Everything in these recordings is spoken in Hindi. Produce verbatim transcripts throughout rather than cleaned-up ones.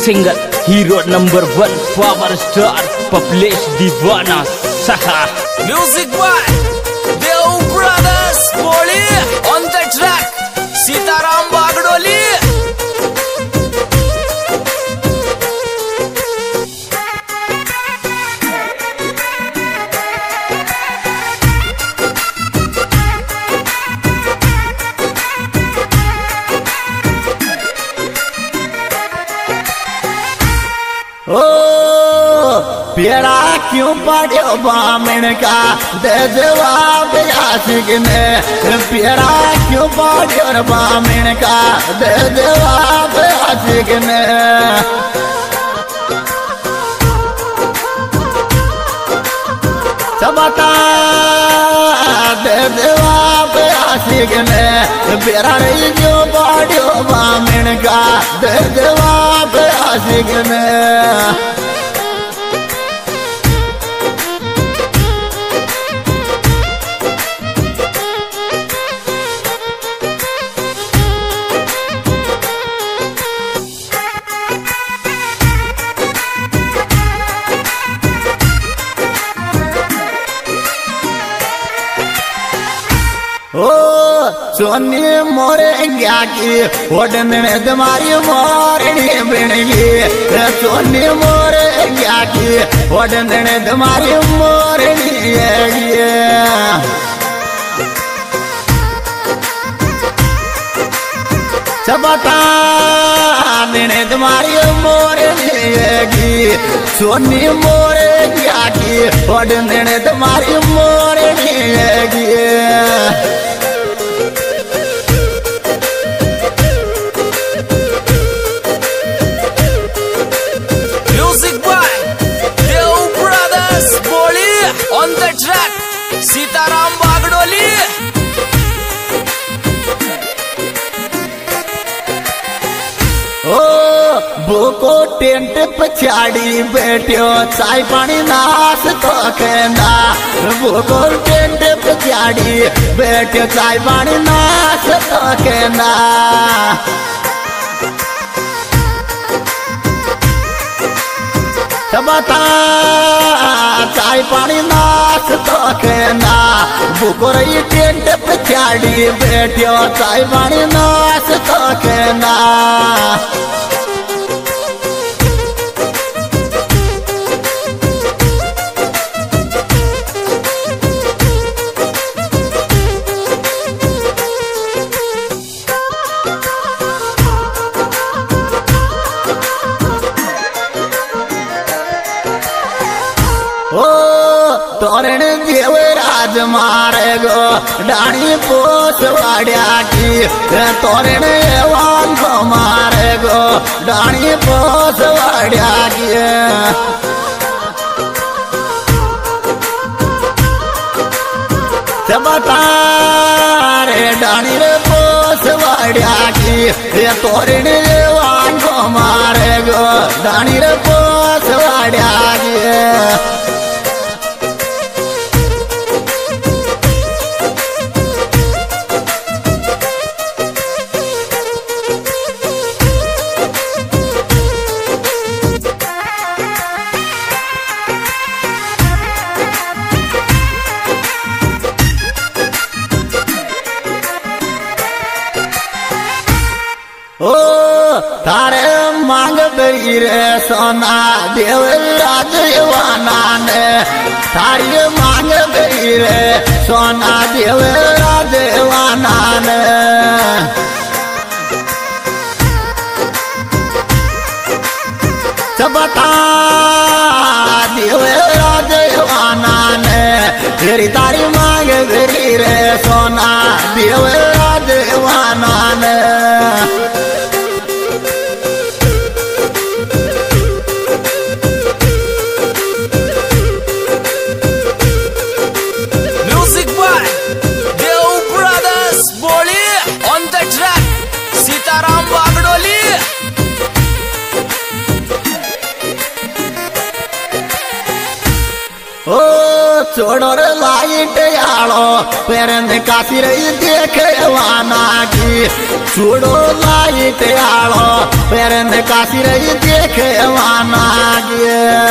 Singer hero number one power star Paplesh दीवाना सहा म्यूजिक बाय देव ब्रदर्स बोली on the track Sitaram Bagdoli. ओ पेड़ा क्यों पड़ो बामण का दे जवाब आशिक ने, पेड़ा क्यों पड़ो बामण का दे जवाब आशिक ने। सबता दे जवाब आशिक ने, पेड़ा क्यों पड़ो बामण का दे जवाब आशिक ने। ओ सोनी मोरे क्या की ओडने तुम्हारी मोरनी बिणगी, सोनी मोरे क्या की ओडने तुम्हारी मोरनी सबता ने तुम्हारी मोरनी सोनी मोरे क्या की ओडने तुम्हारी मोरनी। म्यूजिक बाय देव ब्रदर्स बोली on the track Sitaram Bagdoli. ओ बुको टेंट पछाड़ी बैठो चाय पानी नाश तो कहना, बुको टेंट पछाड़ी बैठो चाय पानी नाश तो कहना। सबता चाय पानी नाश तो कहना, बुको रही टेंट पछाड़ी बैठो चाय पानी नाश तो कहना। ओ तोरण देवराज मारे गो डाणी पोस वाड्या की, तोरण एवान को मारे गो डाणी पोस वाड्या की। सबता रे डाणी रे पोस वाड्या की, तोरण एवान को मारे गो डाणी रे पोस वाड्या की। ओ थारे मांग बरी रे सोना देवराज जवाना ने, थारी मांग बरी रे सोना देवराज जवाना ने। सबता देवराज जवाना ने, तेरी तारी मांग बरी रे सोना देवराज जवाना ने। सीताराम बागडोली। ओ छोड़ो रे लाइट आलो पेरन काशी रही देखे वाना की छोड़ो लाइट आलो पेरन काशी रही देखे वाना की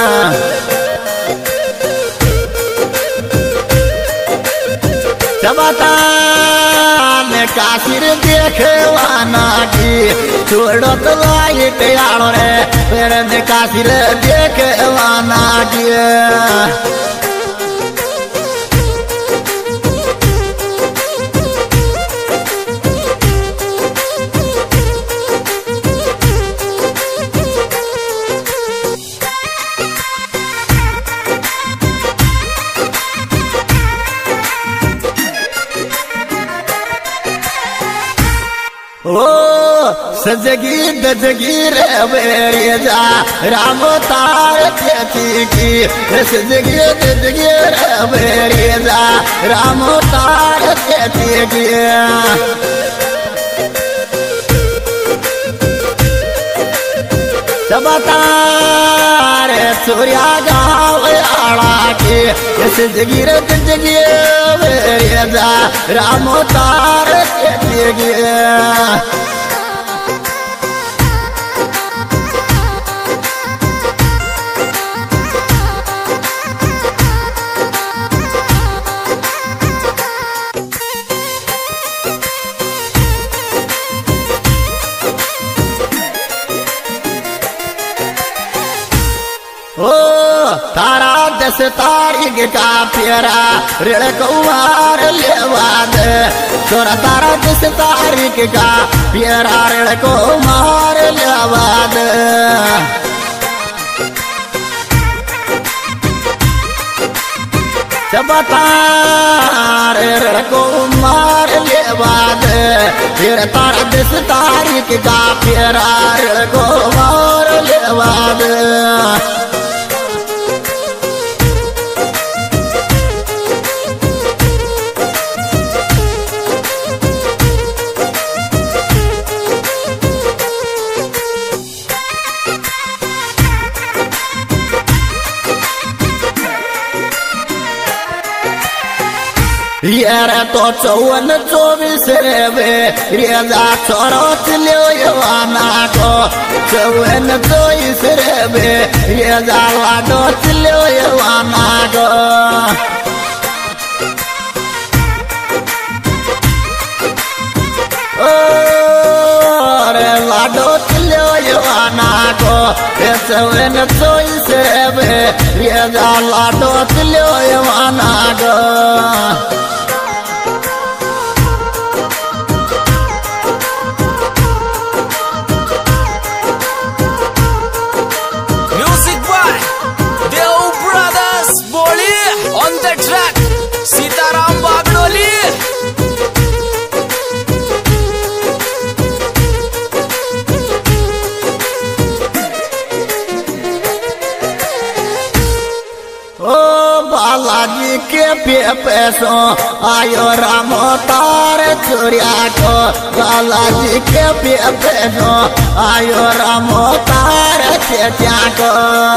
चबता ने काशीर देखे वाना की छोड़ो तो लाइट आलो रे पेरन काशीर देखे वाना की ओ सजगी दजगी रे बेरिया जा राम तार खेती की सजगी दजगी रे बेरिया जा राम तार खेती की सबतार सूर्या गाँव आड़ा की सजगी रे दजगी बेरिया जा राम तार खेती की ओ तारा दस तारीख का प्यारा ऋण कुमार लेवाद तोरा तारा दस तारीख का प्यारा ऋण कुमार लेवाद सबतार ऋण कुमार लेवाद फिर तारा दस तारीख का प्यारा ऋण कुमार लेवाद यार तो चौवन चौबीस रे रेजा छोड़ो लियो यवाना को चौवन चौबीस रे रेजा लाडो लियो यवाना को ओ रे लाडो लियो यवाना को चौवन चौबीस रे रेजा लाडो लियो यवाना को on the track, Sitaram Bagdoli. ओ बालाजी के पे पैसों आयो राम तार चुरिया को बालाजी के पे पैसों आयो राम तार चेतिया को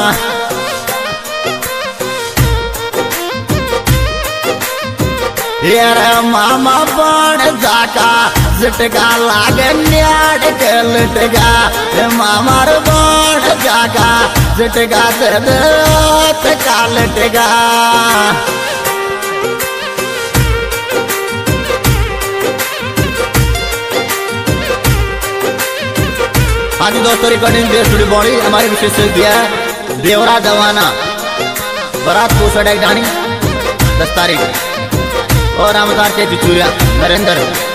यार मामा बन जाका झटका लागे न्याड़ के लटका मामा बन जाका झटका दे का लटका आज दोस्तों रिकॉर्डिंग बेस्ट बॉडी हमारी विशेष दिया देवरा जवाना बरात को सड़क ढानी दस तारीख और रामदार के बिचूरिया नरेंद्र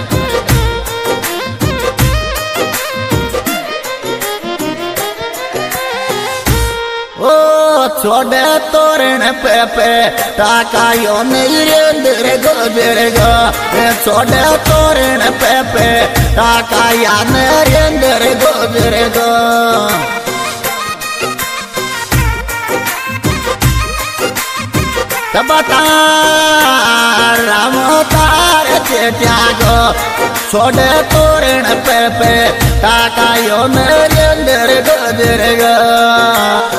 ओ छोड़े तोरण पे पे टाका यो नरेंद्र गोजर गो छोड़े तोरण पे पे टाका या नरेंद्र गोजर गो सबतार राम तार त्यागो छोड़े तोरण पे पे टाका यो नरेंद्र गोजर गो।